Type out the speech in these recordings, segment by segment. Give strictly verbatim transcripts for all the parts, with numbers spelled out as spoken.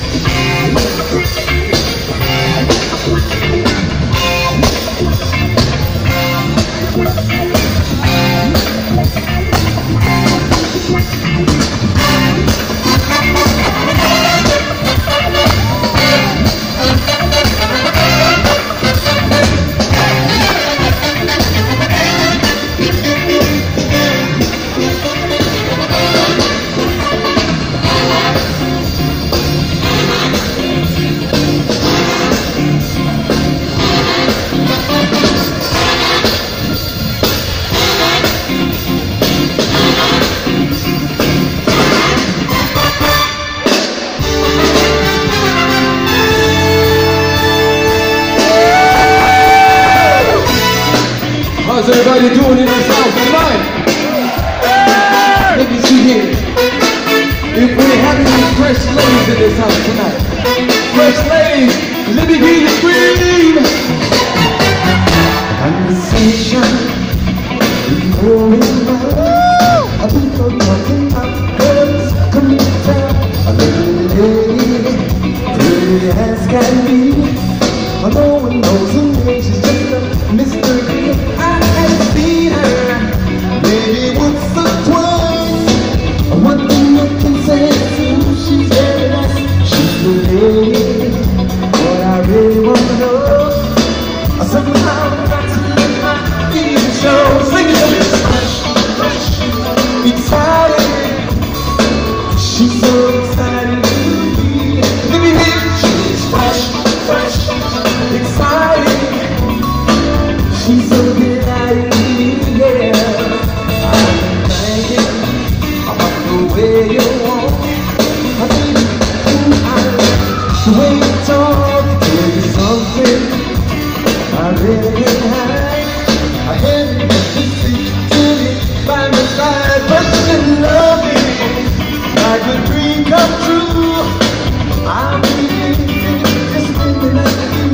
How's everybody doing in this house tonight? Let me see here. If we're having any fresh ladies in this house tonight. Fresh ladies, let me hear you scream. Conversation is going on. I think I'm talking about girls coming down. A little lady, pretty as can be. No one knows her name, she's just a mystery. I have seen her maybe once or twice. One thing I can say too, she's very nice. She's the lady, what I really want to know. Somehow I got to let my feelings show. Sing it to me. Fresh, fresh, exciting. She's so exciting to me. Let me hear. She's fresh, fresh, exciting. She's so delighted to me, yeah. I'm thinking about the way you walk. I think I the way you talk, tell you something I really can't hide. I had to see to me by my side, but you love me like a dream come true. I'm thinking just thinking of you.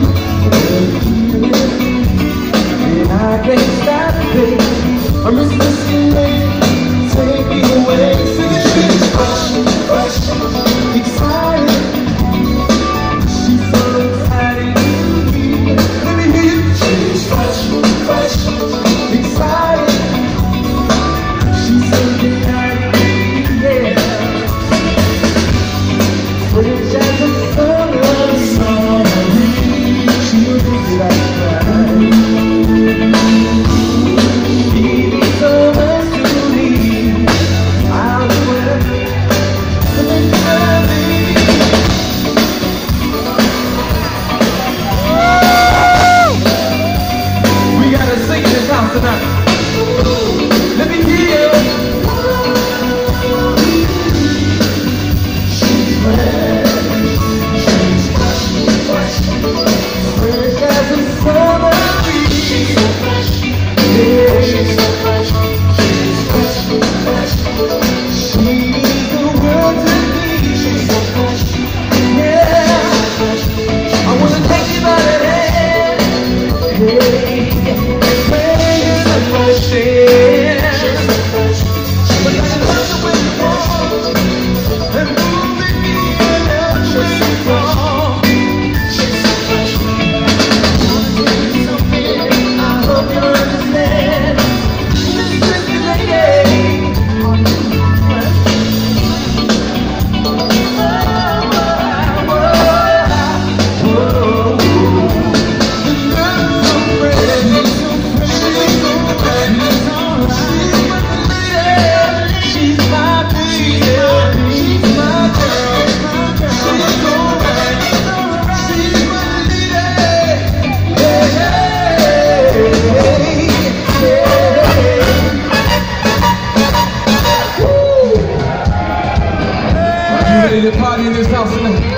I can't stop, baby. I miss this feeling. Take me away. Sing it, she's fresh, fresh, exciting. She's so exciting to me. Let me hear you. She's fresh, fresh, exciting. She's so exciting to me, yeah. Fresh as a summer, summer breeze. She'll make it like cry. Let me hear. She's fresh, she's fresh, fresh, fresh as a summer breeze. She's so fresh, yeah. She's so fresh, she's fresh, fresh. She means the world to me. She's so fresh, yeah. I wanna take you by the hand, hey. Ready to party in this house tonight?